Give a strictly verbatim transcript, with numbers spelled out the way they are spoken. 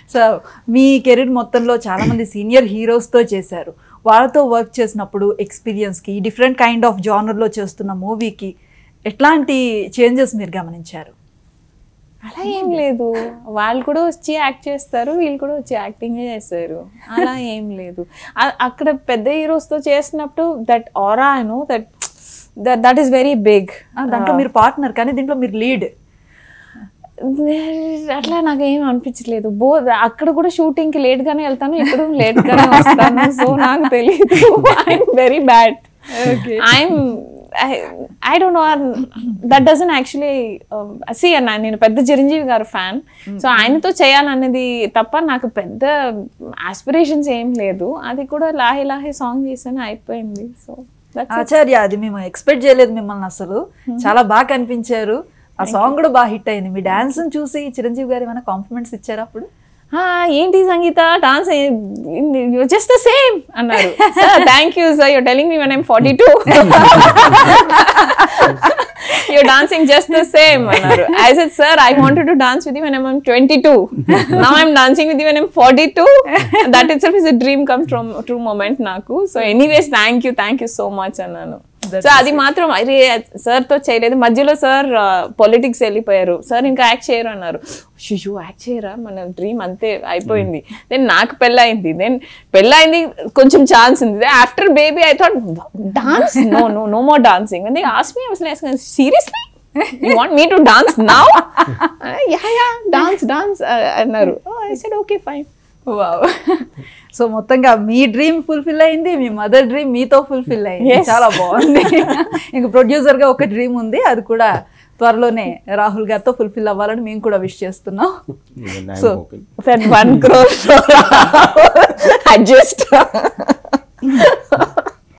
So మీ career మొత్తంలో చాలా మంది సీనియర్ హీరోస్తో చేశారు. వాళ్ళతో వర్క్ చేసినప్పుడు ఎక్స్పీరియన్స్కి డిఫరెంట్ కైండ్ ఆఫ్ జానర్లో చేస్తున్న మూవీకి ఎట్లాంటి చేంజెస్ మీరు గమనించారు? అలా ఏం లేదు, వాళ్ళు కూడా వచ్చి యాక్ట్ చేస్తారు, వీళ్ళు కూడా వచ్చి యాక్టింగ్ చేస్తారు, అలా ఏం లేదు. అక్కడ పెద్ద హీరోస్తో చేసినప్పుడు that aura no that that is very big. దాంట్లో మీరు పార్ట్నర్ కానీ దీంట్లో మీరు లీడ్. అట్లా నాకు ఏం అనిపించలేదు. బో అక్కడ కూడా షూటింగ్కి లేట్గానే వెళ్తాను, ఇక్కడ లేట్గానే వస్తాను. సో నాకు తెలియదు. I'm very bad. I'm I don't know, that doesn't actually see అన్న. నేను పెద్ద చిరంజీవి గారు ఫ్యాన్, సో ఆయనతో చేయాలనేది తప్ప నాకు పెద్ద ఆస్పిరేషన్స్ ఏం లేదు. అది కూడా లాహే లాహే సాంగ్ చేసాను, అయిపోయింది. సో ఆచార్య, అది మేము ఎక్స్పెక్ట్ చేయలేదు మిమ్మల్ని అసలు. చాలా బాగా కనిపించారు. ఆ సాంగ్ కూడా బాగా హిట్ అయింది. మీ డాన్స్ చూసి చిరంజీవి గారు ఏమైనా కాంప్లిమెంట్స్ ఇచ్చారు అప్పుడు? ఏంటి Sangeetha dance just the same అన్నారు. Thank you sir, you're telling me when I'm forty two you're dancing just the same అన్నారు. I said sir, I wanted to dance with you when I'm twenty-two. Now I'm dancing with you when I'm forty-two. That itself is a dream come from true moment నాకు. So anyways, thank you thank you so much అన్నాను. So అది మాత్రం అరే సార్తో చేయలేదు. మధ్యలో sir politics వెళ్ళిపోయారు, sir ఇంకా యాక్ట్ చేయరు అన్నారు. షిషు యాక్ట్ చేయరా, మన డ్రీమ్ అంతే అయిపోయింది. దెన్ నాకు పెళ్ళయింది, దెన్ పెళ్ళయింది కొంచెం ఛాన్స్ ఉంది. After baby I thought dance, no no no more dancing. And they asked me, I was like seriously you want me to dance now? yeah yeah dance dance అన్నారు. I said okay fine. వావ్. So మొత్తంగా మీ dream fulfil అయింది, మీ mother dream మీతో fulfil అయింది. చాలా బాగుంది. ఇంకా ప్రొడ్యూసర్గా ఒక డ్రీమ్ ఉంది, అది కూడా త్వరలోనే రాహుల్ గారితో ఫుల్ఫిల్ అవ్వాలని మేము కూడా విష్ చేస్తున్నాం. So one crore adjust